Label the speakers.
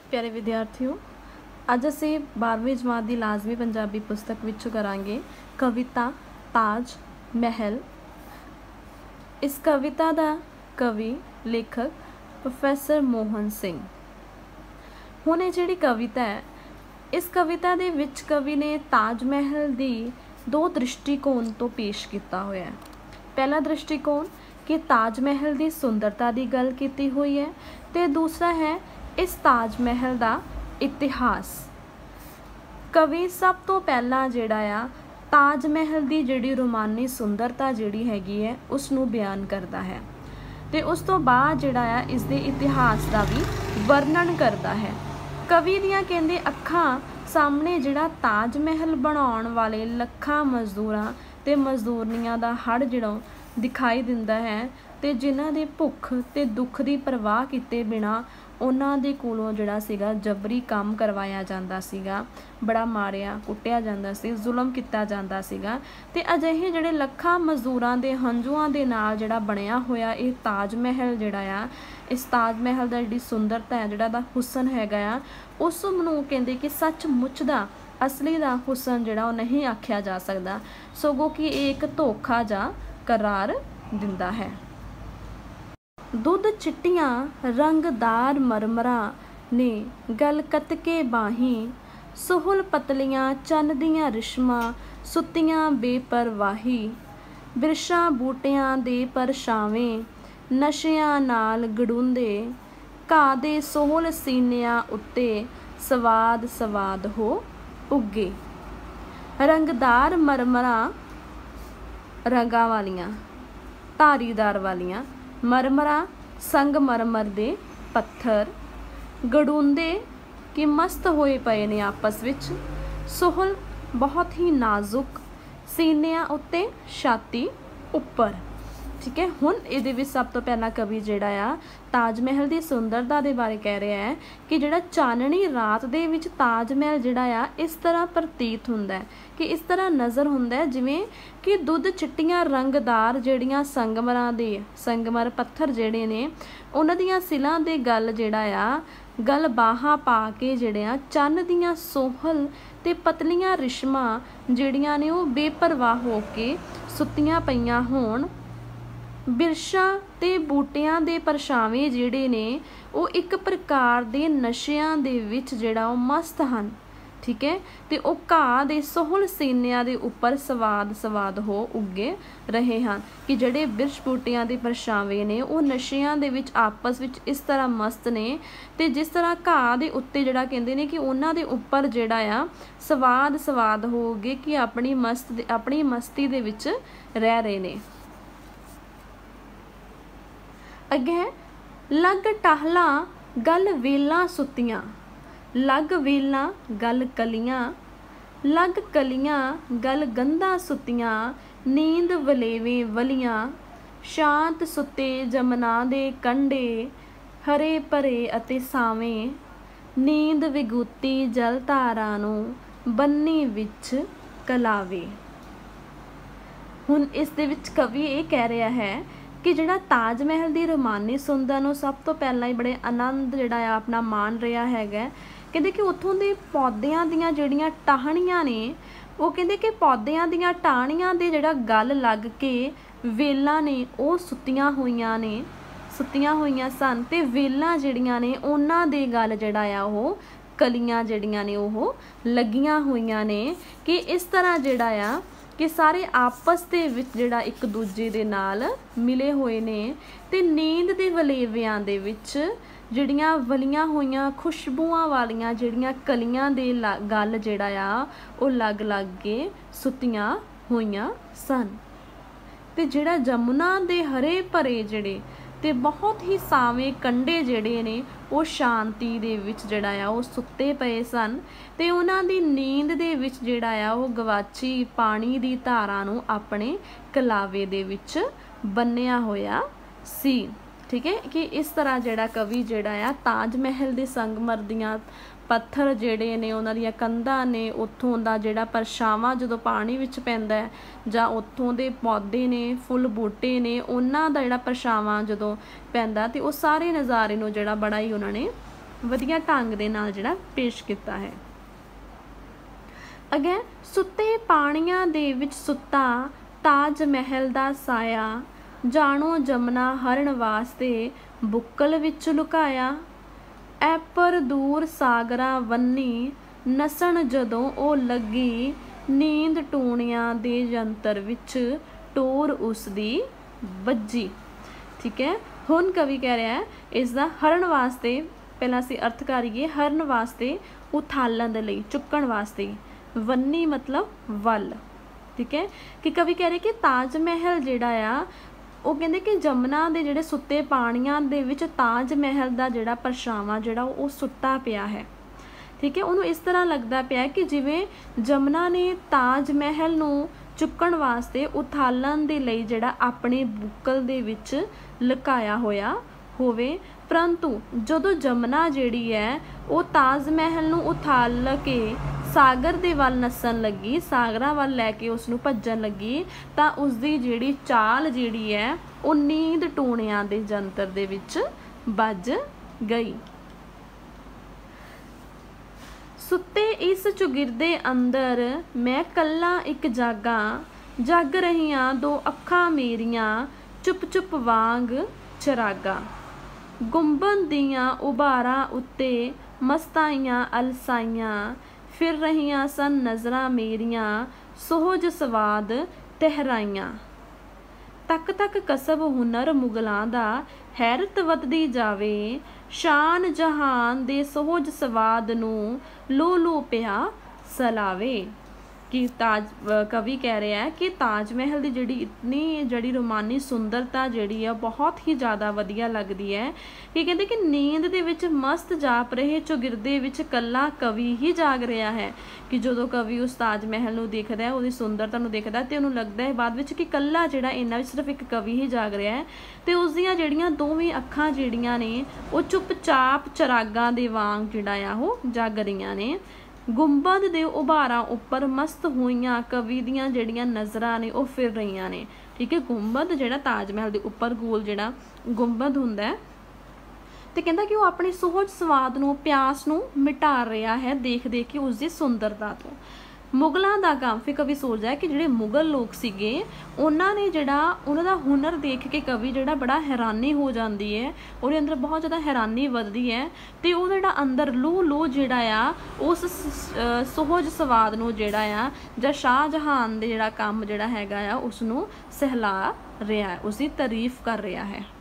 Speaker 1: प्यारे विद्यार्थियों, अज असी 12वीं जमात की लाजमी पंजाबी पुस्तक विचों करांगे कविता ताज महल। इस कविता का कवि लेखक प्रोफैसर मोहन सिंह। हुण ये जिहड़ी कविता है, इस कविता दे विच कवि ने ताज महल की दो दृष्टिकोण तो पेश किया होया है। पहला दृष्टिकोण कि ताज महल की सुंदरता की गल की हुई है, तो दूसरा है इस ताज महल का इतिहास। कवि सब तो पहला जिहड़ा आ ताज महल की जिहड़ी रोमानी सुंदरता जिहड़ी हैगी है उसनूं बयान करता है, तो उस तो बाद जिहड़ा आ इस दे इतिहास का भी वर्णन करता है। कवि दियां कहंदे अखां सामने जिहड़ा ताज महल बनाउण वाले लखां मजदूरां ते मजदूरनियां दा हड़ जिहड़ा दिखाई दिंदा है, ते जिन्हां दे भुख ते दुख की परवाह किते बिना उन्हां दे कोलों जिहड़ा सीगा जबरी काम करवाया जांदा सीगा, बड़ा मारिया कुटिया जांदा सी, जुल्म किया जांदा सीगा। ते अजिहे जिहड़े लखां मजदूरां दे हंझूआं दे नाल जिहड़ा बनिया होया ये ताज महल जिहड़ा आ, इस ताज महल दा जिहड़ी सुंदरता है, जिहड़ा दा हुसन हैगा आ, उस नूं कहंदे कि सचमुच दा असली दा हुसन जिहड़ा वो नहीं आख्या जा सकदा, सगों कि एक धोखा जा करार दिंदा है। दुध चिट्टियां रंगदार मरमरा ने गल कतके बाहीं, सोहल पतलियां चन दियां रिश्मां सुत्तियां बेपरवाही, बिरशां बूटियां दे परछावें नशियां नाल गड़ूंदे, घाह दे सोहल सीनियां उत्ते सवाद सवाद हो उगे। रंगदार मरमरा रंगां वालियां, धारीदार वालियां, मरमरा संगमरमर दे पत्थर, गड़ूंदे कि मस्त होए पए ने आपस विच, सोहल बहुत ही नाजुक, सीनिया उत्ते छाती उपर। ठीक है, हुण इहदे विच सब तो पहला कवि जिहड़ा आ ताज महल की सुंदरता के बारे कह रहा है कि जिहड़ा चाननी रात दे विच ताज महल जिहड़ा आ इस तरह प्रतीत हुंदा है कि इस तरह नज़र हुंदा है जिवें कि दुध चिट्टियां रंगदार जिहड़ियां संगमर पत्थर जिहड़े ने उन्हां दियां सिलां दे गल जिहड़ा आ गल बाहां पा के जिहड़े आ चन्न दियां सोहल ते पतलियां रिश्मां जिहड़ियां ने वो बेपरवाह हो के सुत्तियां पईयां होण। बिरशां ते बूटियां दे परछावें जिहड़े ने वो एक प्रकार दे नशियां दे विच जिहड़ा वो मस्त हन। ठीक है, ते वो घाह दे सोहल सीनियां दे उपर सवाद सवाद हो उगे रहे हैं कि जिहड़े बिरश बूटियां दे परछावें ने वो नशियां दे विच आपस विच इस तरह मस्त ने, ते जिस तरह घाह दे उत्ते जिहड़ा कहंदे ने कि उन्हां दे उपर जिहड़ा आ सवाद सवाद हो उगे कि अपनी मस्ती दे विच रह रहे ने। अगे लग टाहला गल वेलां सुत्तियां, लग वेलां गल कलियां, लग कलियां गल गंधा सुत्तियां, नींद वलेवें वलियां, शांत सुते जमना दे कंढे हरे भरे अते सावें, नींद विगूती जल धारा नूं बन्नी विच कलावे। हुण इस दे विच कवि ये कह रहा है कि जिहड़ा ताज महल की रोमानी सुंदर नूं सब तो पहला ही बड़े आनंद जिहड़ा आ अपना मान रहा हैगा। कहते कि उत्थों दे पौदियां दियां जिहड़ियां टाहणियां ने वो कहते कि पौदियां दियां टाहणियां दे जिहड़ा गल लग के वेलां ने वो सुत्तियां होईयां सन, ते वेलां जिहड़ियां ने उन्हां दे गल जिहड़ा आ वो कलियां जिहड़ियां ने वो लगियां होईयां ने कि इस तरह जिहड़ा आ कि सारे आपस दे विच जिहड़ा एक दूजे दे नाल मिले हुए ने, ते नींद दे वलेवियां दे विच जिहड़ियां वलियां होईयां खुशबूआं वालियां जिहड़ियां कलियां दे गल जिहड़ा आ वो लग लग के सुत्तियां होईयां सन। ते जिहड़ा जमुना दे हरे भरे जिहड़े ते बहुत ही सावें कंढे जिहड़े ने वो शांति दे विच जिहड़ा आ वो सुत्ते पए सन, ते उन्हां दी नींद दे विच जिहड़ा आ वो गवाची पानी दी धारा नूं अपने कलावे दे विच बन्निया होया सी। ठीक है, कि इस तरह जिहड़ा कवि जिहड़ा आ ताज महल दे संगमर दियां पत्थर जिहड़े ने उन्हां दियां कंधां ने उत्थों दा जिहड़ा परछावां जदों पानी विच पैंदा है जां उत्थों दे पौधे ने फुੱਲ बूटे ने उन्हां दा जिहड़ा परछावां जदों पैंदा ते वो सारे नज़ारे नूं जिहड़ा बड़ा ही उन्हां ने वधिया ढंग दे नाल जिहड़ा पेश किया है। अगे सुते पाणियां दे विच सुता ताज महल दा साया, जानो जमना हरण वास्ते बुक्कल विच लुकाया। ऐपर दूर सागरा वन्नी नसण जदों ओ लगी, नींद टूणियां दे यंत्र विच टोर उसदी वज्जी। ठीक है, हुण कवि कह रहा है इसका हरण वास्ते, पहला असीं अर्थ करिए, हरण वास्ते उथालन दे लई, चुकण वास्ते, वन्नी मतलब वल। ठीक है, कि कवि कह रहे कि ताज महल जिहड़ा आ वो कहते कि जमुना के जिहड़े सुते पाणियां दे विच ताज महल का जिहड़ा परछावां जिहड़ा वो सुता पिया है। ठीक है, उन्होंने इस तरह लगता पिया कि जिवें जमुना ने ताज महल नूं चुकण वास्ते उथालन दे लई जिहड़ा अपने बुक्कल दे विच लुकाया होया होवे, परंतु जदों जमुना जिहड़ी है वो ताज महल नूं उथाल के सागर दे वल नस्सण लगी, सागरां वल लैके उसनूं भज्जण लगी, तां उसदी जिहड़ी चाल जिहड़ी है वो नींद टूणियां दे जंतर दे विच ਵੱਜ गई। सुते इस चुगिरदे अंदर मैं कल्ला एक जागा, जग रहियां दो अखां मेरियां, चुप चुप वांग चरागा। गुंबद दियां उभारां उत्ते मस्ताइयां अलसाइयां, फिर रहियां सन नज़रां मेरियां, सोहज सवाद तहराइयां। तक तक कसब हुनर मुगलां दा, हैरत वधदी जावे, शान जहान दे सोहज सवाद नूं लो लो पिया सलावे। कि कवि कह रहा है कि ताज महल की जिहड़ी इतनी जिहड़ी रोमानी सुंदरता जिहड़ी है बहुत ही ज़्यादा वधिया लगती है कि कहते कि नींद दे विच मस्त जाप रहे चौगिरदे विच कल्ला कवि ही जाग रहा है। कि जदों कवि उस ताज महल नूं देखदा है, उसकी सुंदरता नूं देखदा ते उहनूं लगदा है बाद विच कि कल्ला जिहड़ा इन्हां विच सिर्फ एक कवि ही जाग रहा है, ते उसदियां जिहड़ियां दोवें अखां जिहड़ियां ने वो चुपचाप चरागां दे वांग जिहड़ा आ वो जाग रहियां ने। गुंबद दे उभारां उपर मस्त होइयां कवि दियां जिहड़ियां नज़रां ने वो फिर रहियां ने। ठीक है, गुंबद जिहड़ा ताज महल दे उपर गोल जिहड़ा गुंबद हुंदा है, ते कहंदा कि वो अपने सोहज स्वाद नूं प्यास नूं मिटा रहा है देख देख के उसकी सुंदरता तो। मुगलों का काम, फिर कवि सोचता है कि जिहड़े मुगल लोग सीगे उन्होंने जिहड़ा उन्हां दा हुनर देख के कवि जिहड़ा बड़ा हैरानी हो जाती है, उहदे अंदर बहुत ज़्यादा हैरानी वधदी है, तो वो जिहड़ा अंदर लो लो जिहड़ा आ उस सोहज स्वाद नूं जिहड़ा आ जां शाहजहान दे जिहड़ा काम जिहड़ा हैगा आ उसनूं सहला रहा है, उसकी तारीफ कर रहा है।